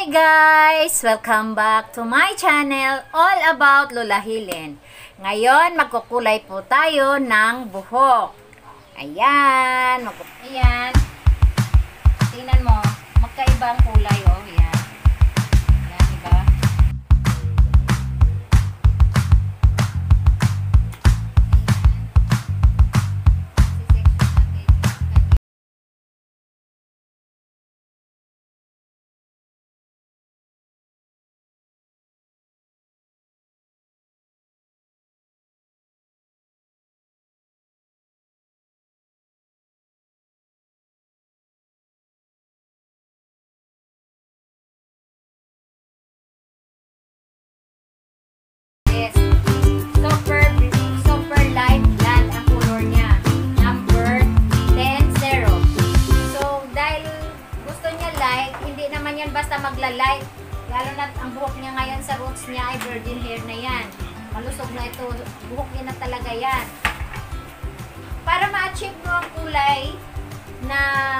Hi guys! Welcome back to my channel, all about Lola Helen. Ngayon, magkukulay po tayo ng buhok. Ayan. Ayan. Tingnan mo, magkaiba ang kulay, oh. Ayan. Ayan, diba? Super light blonde ang color niya. Number 10-0. So, dahil gusto niya light, hindi naman yan basta magla-light. Lalo na ang buhok niya ngayon sa roots niya ay virgin hair na yan. Malusog na ito. Buhok niya na talaga yan. Para ma-achieve mo ang kulay na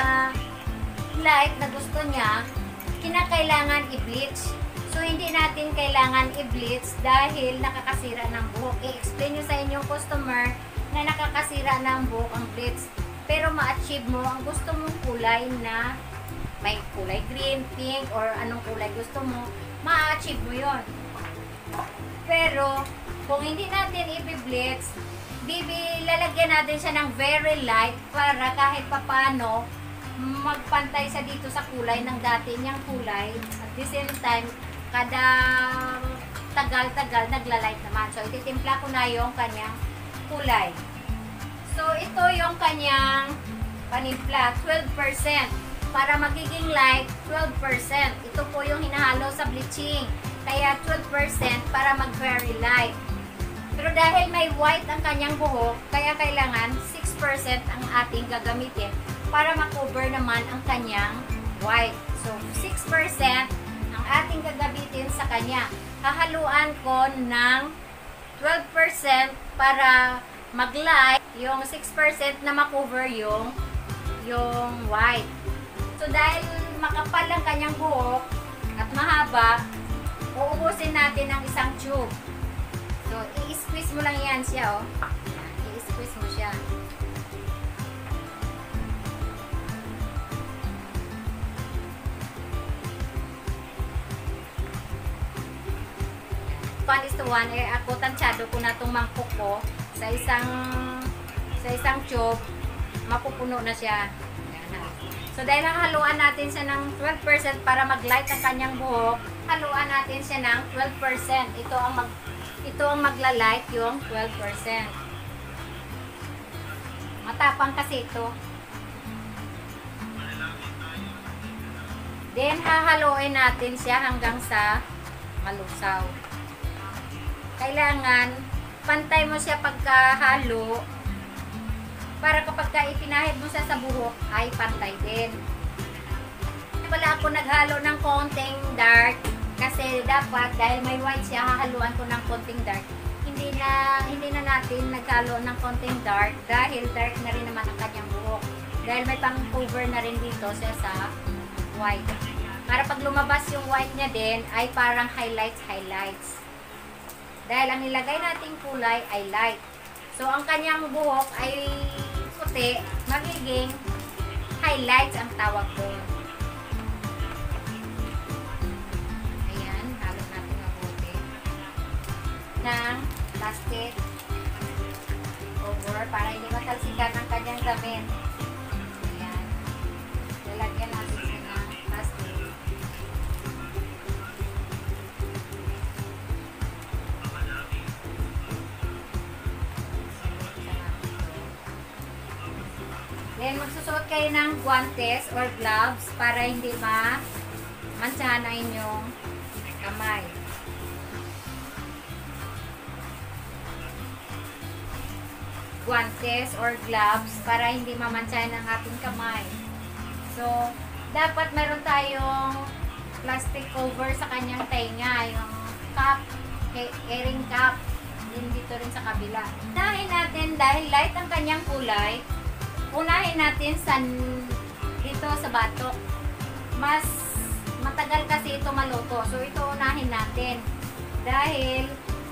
light na gusto niya, kinakailangan i-bleach. So, hindi natin kailangan i-bleach dahil nakakasira ng buhok. I-explain nyo sa inyong customer na nakakasira ng buhok ang bleach. Pero ma-achieve mo ang gusto mong kulay na may kulay green, pink, or anong kulay gusto mo, ma-achieve mo yon. Pero, kung hindi natin i-bleach, lalagyan natin siya ng very light para kahit papano magpantay sa dito sa kulay ng dati niyang kulay. At the same time, kada tagal-tagal nagla-light naman. So, ititimpla ko na yung kanyang kulay. So, ito yung kanyang panimpla, 12%. Para magiging light, 12%. Ito po yung hinahalo sa bleaching. Kaya 12% para mag-very light. Pero dahil may white ang kanyang buhok, kaya kailangan 6% ang ating gagamitin para makover naman ang kanyang white. So, 6% ang ating gagamitin sa kanya. Hahaluan ko ng 12% para mag-light, yung 6% na makover yung white. So, dahil makapal ang kanyang buhok at mahaba, uubusin natin ang isang tube. So, i-squeeze mo lang yan siya, oh. I-squeeze mo siya. One is to one, ako tansyado ko na itong mangkok ko sa isang tube, mapupuno na siya. So, dahil haluan natin siya ng 12% para mag-light ang kanyang buhok, haluan natin siya ng 12%. Ito ang magla-light yung 12%. Matapang kasi ito. Then, hahaluin natin siya hanggang sa malusaw. Kailangan, pantay mo siya pagkahalo para kapag ipinahid mo siya sa buhok, ay pantay din. Wala ako naghalo ng konting dark kasi dapat, dahil may white siya, hahaluan ko ng konting dark. Hindi na natin naghalo ng konting dark dahil dark na rin naman ang kanyang buhok. Dahil may pang-cover na rin dito siya sa white. Para pag lumabas yung white niya din, ay parang highlights. Dahil ang nilagay nating kulay ay light. So, ang kanyang buhok ay puti, magiging highlights ang tawag doon. Ayan, halo natin mabuti ng plastic cover para hindi matalsikan ang kanyang damit. Ayan. Lalagyan natin siya ng plastic. Then, magsusuot kayo ng guantes or gloves para hindi mantsahan ang inyong kamay. Guantes or gloves para hindi mamantsahan ang ating kamay. So, dapat meron tayong plastic cover sa kanyang tainga, yung cap, airing cap, din dito rin sa kabila. Dahil light ang kanyang kulay, unahin natin dito sa batok. Mas matagal matagal kasi ito maluto. So ito unahin natin. Dahil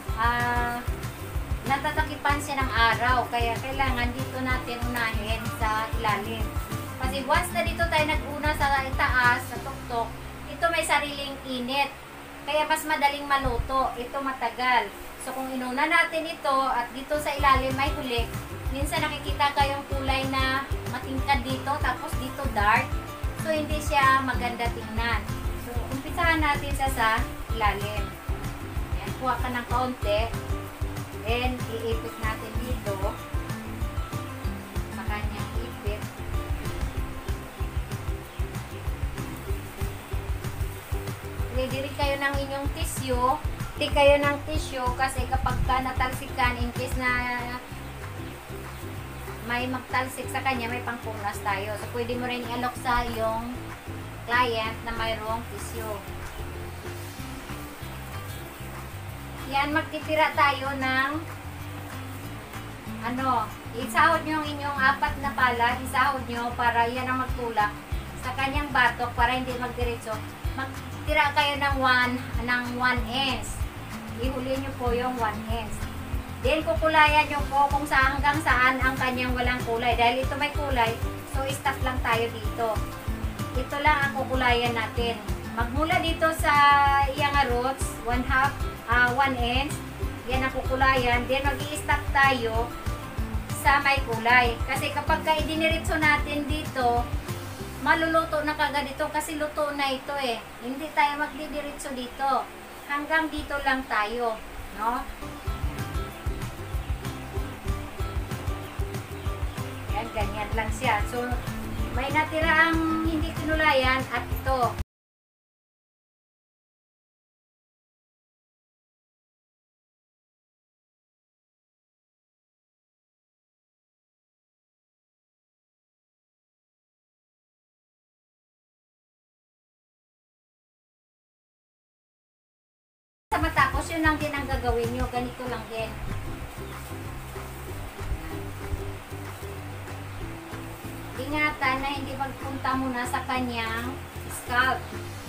natatakipan siya ng araw. Kaya kailangan dito natin unahin sa ilalim. Kasi once na dito tayo nag-una sa itaas, sa tuktok, ito may sariling init. Kaya mas madaling maluto. Ito matagal. So kung inuna natin ito at dito sa ilalim may huli, minsan nakikita kayong kulay na matingkad dito, tapos dito dark. So hindi siya maganda tingnan. So umpisahan natin sa ilalim. Ayan, kuha ka ng kaunti. Then iipit natin dito sa kanyang ipit. Ready rin kayo ng inyong tissue. Take kayo ng tissue kasi kapag ka natalsikan, in case na may magtalsik sa kanya, may pangpunas tayo. So, pwede mo rin i-alok sa iyong client na mayroong tissue. Yan, magtitira tayo ng isahod nyo ang inyong 4 na palad, isahod nyo para yan ang magtulak sa kanyang batok para hindi magdiretso. Magtira kayo ng 1 inch. Ihuli nyo po yung 1 inch. Then, kukulayan nyo po kung hanggang saan ang kanyang walang kulay. Dahil ito may kulay, so stop lang tayo dito. Ito lang ang kukulayan natin. Magmula dito sa iyang roots, 1 inch. Yan ang kukulayan. Then, mag-i-stop tayo sa may kulay. Kasi kapag idiniretso natin dito, maluluto na kagad ito kasi luto na ito eh. Hindi tayo magdidiretso dito. Hanggang dito lang tayo, no? Yan, ganyan lang siya. So, may natira ang hindi kinulayan at ito. Sa matapos, yun lang din ang gagawin nyo. Ganito lang din. Ingatan na hindi magpunta muna sa kanyang scalp.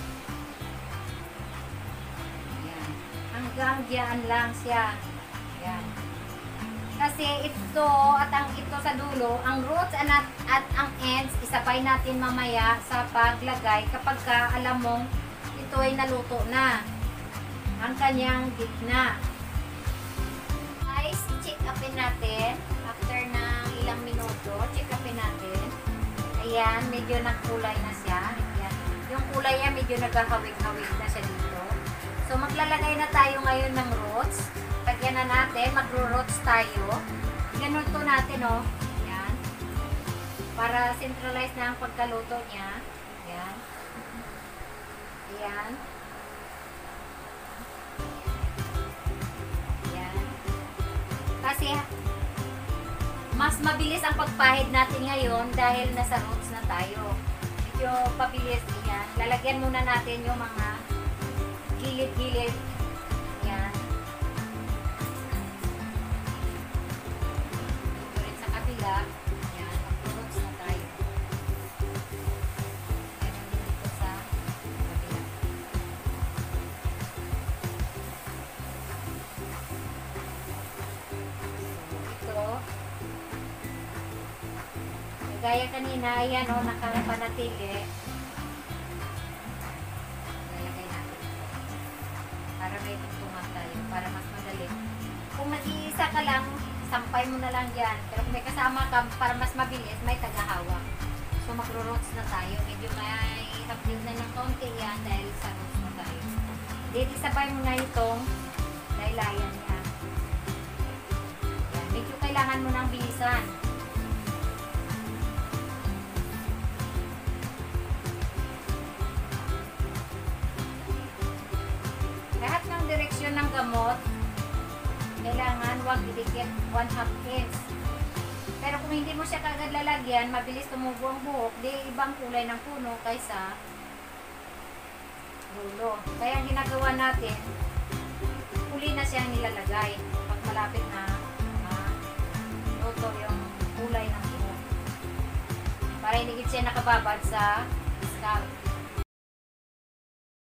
Ayan. Hanggang diyan lang siya. Ayan. Kasi ito at ito sa dulo, ang roots at ang ends, isabay natin mamaya sa paglagay kapag ka alam mong ito ay naluto na. Ang kanyang gitna. Guys, check upin natin. After ng ilang minuto, check upin natin. Ayan, medyo nagkulay na siya. Ayan. Yung kulay niya medyo nagkahawig-hawig na siya dito. So, maglalagay na tayo ngayon ng roots. Lagyan na natin, magro-roots tayo. Ganun to natin, oh. Ayan. Para centralize na ang pagkaluto niya. Ayan. Ayan. Kasi mas mabilis ang pagpahid natin ngayon dahil nasa roots na tayo. Medyo pabilis yan. Lalagyan muna natin yung mga gilid-gilid. Yan. Dito rin sa kabila. Yan. Mag-roots na tayo. Yan din dito sa kabila. Gaya kanina, ayan o, nakapanatili. Lalagay natin. Para may tungtungan tayo, para mas madali. Kung mag-iisa ka lang, sampay mo na lang dyan. Pero kung may kasama ka, para mas mabilis, may tagahawak. So, magro-roots na tayo. Medyo may hapdil na ng konti yan dahil sa roots na tayo. Dito, sabay mo na itong laylayan niya. Yan, medyo kailangan mo ng bilisan. Lahat ng direksyon ng gamot, kailangan huwag idikit 1/2 inch. Pero kung hindi mo siya kagad lalagyan, mabilis tumubo ang buhok, di ibang kulay ng puno kaysa dulo. Kaya ang ginagawa natin, huli na siya nilalagay pag malapit na luto yung kulay ng buhok. Para hindi siya nakababad sa scalp.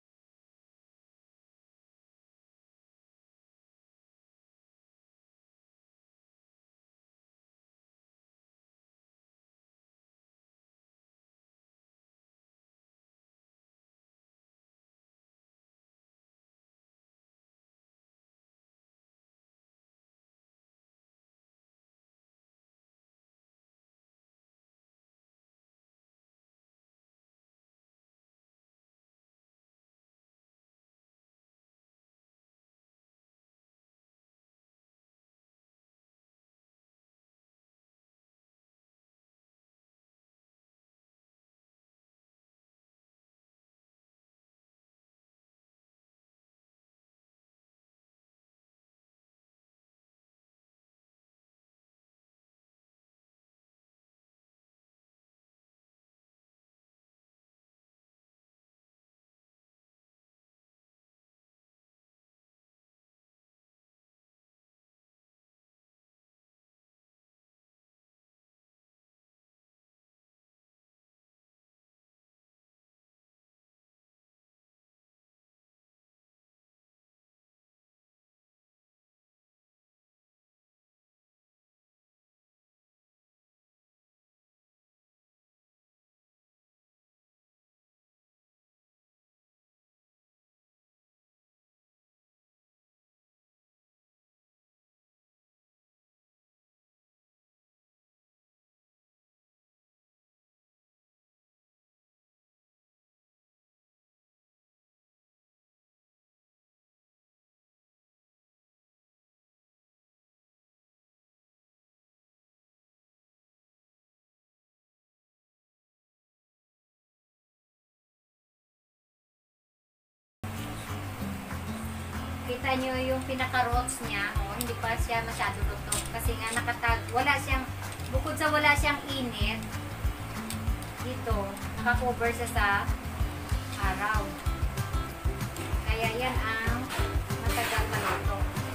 Kita nyo yung pinaka-roots niya, hindi pa siya masyado luto. Kasi nga wala siyang, bukod sa wala siyang init, dito, nakakover siya sa araw. Kaya yan ang matagal maluto.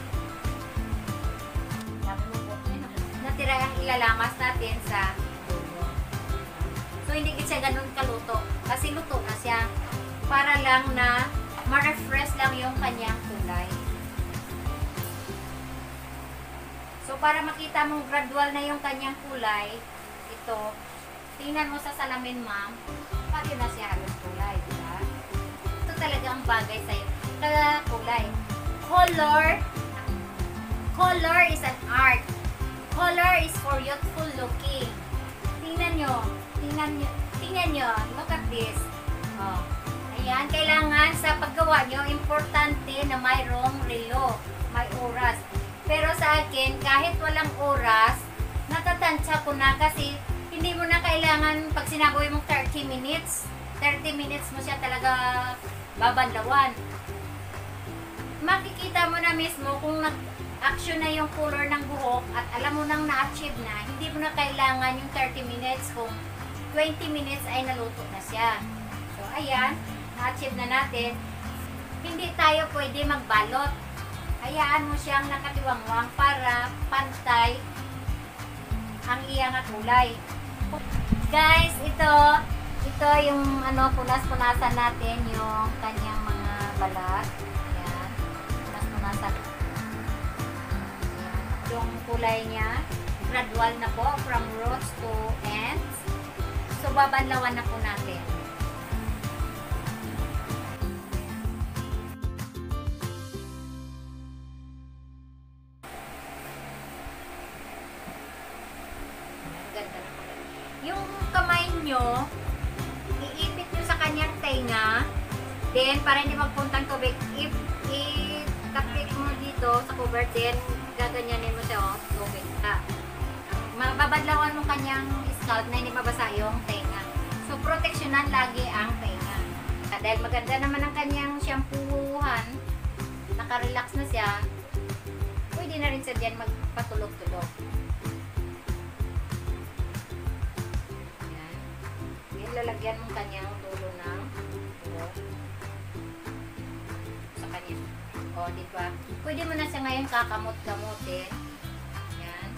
Natira ang ilalamas natin sa dulo. So, hindi siya ganun kaluto. Kasi luto na siya. Para lang na ma-refresh lang yung kanyang kulay. So, para makita mong gradual na yung kanyang kulay, ito, tingnan mo sa salamin, ma'am, pati na siya halos kulay, diba? Ito talaga ang bagay sa'yo. Kulay. Color is an art. Color is for youthful looking. Tingnan nyo. Look at this. Oh. Ayan, kailangan sa paggawa nyo, importante na mayroong relo, may oras. Pero sa akin, kahit walang oras, natatansya ko na kasi hindi mo na kailangan, pag sinabi mong 30 minutes mo siya talaga babanlawan. Makikita mo na mismo kung nag-action na yung color ng buhok at alam mo nang na-achieve na, hindi mo na kailangan yung 30 minutes kung 20 minutes ay naluto na siya. So, ayan, na-achieve na natin. Hindi tayo pwede magbalot. Hayaan mo siyang nakatiwangwang para pantay ang iyang kulay. Guys, ito yung punas-punasan natin yung kanyang mga balat. Ayan, punas-punasan. Ayan, yung kulay niya, gradual na po from roots to ends. So, babanlawan na po natin. Yung kamay nyo, iipit nyo sa kanyang tenga, then para hindi magpuntang tubig, i-tapik mo dito sa cover, then gaganyanin mo siya, tubig ka. Mababadlawan mo kanyang scalp na hindi mabasa yung tenga. So, proteksyonan lagi ang tenga. Dahil maganda naman ang kanyang shampoohan, naka-relax na siya, pwede na rin siya dyan magpatulog-tulog. Lalagyan mo kanyang dulo ng buhok sa kanya. O, diba? Pwede mo na siya ngayon kakamot-kamutin. Yan.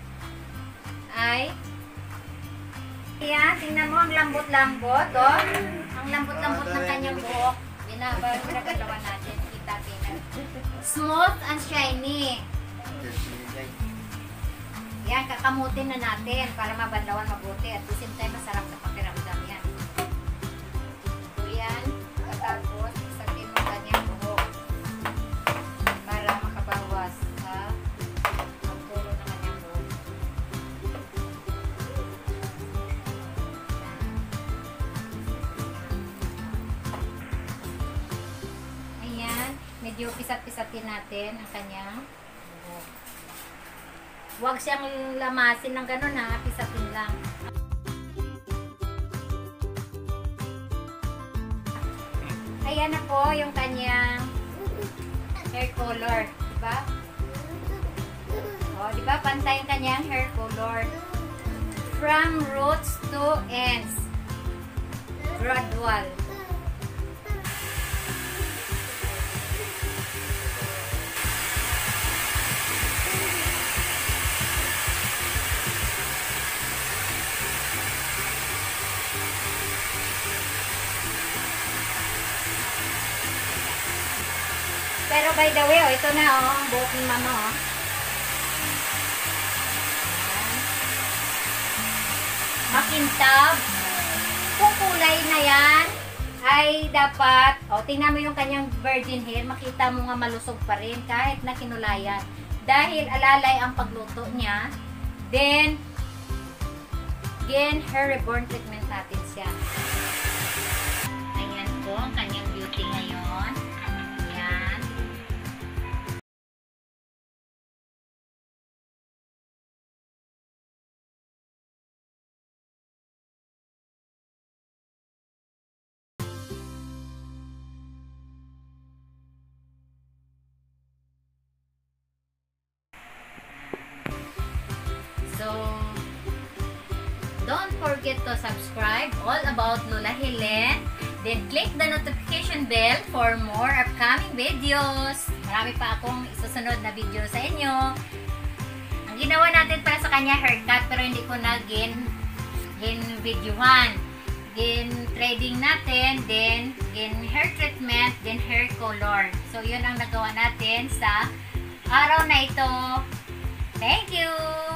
Ayan, tingnan mo ang lambot-lambot, oh. Ang lambot-lambot ng kanyang buhok. Binabalawan natin. Kita, tingnan. Smooth and shiny. Yan, kakamutin na natin para mabanlawan mabuti. At the same time, masarap sa pakiramdam yan. So yan, tapos isatin mo kanyang buhok para makabawas sa pagtulo ng kanyang buhok. Ayan, medyo pisat-pisatin natin ang kanyang buhok. Huwag siyang lamasin ng gano'n, ha, pisatin lang. Ayan na po yung kanyang hair color, diba? O, diba? Pantay yung kanyang hair color. From roots to ends. Gradual. Pero by the way, ito na ang buhok ni mama, makintab. Kung kulay na yan, ay dapat, tingnan mo yung kanyang virgin hair, makita mo nga malusog pa rin kahit na kinulayan. Dahil alalay ang pagluto niya, then, again, hair reborn treatment natin siya. Ayan po ang kanyang beauty ngayon. Ayan. forget to subscribe all about Lola Helen. Then click the notification bell for more upcoming videos. Marami pa akong isusunod na video sa inyo. Ang ginawa natin para sa kanya haircut, pero hindi ko na videohan. Then threading natin, then hair treatment, then hair color. So yun ang nagawa natin sa araw na ito. Thank you!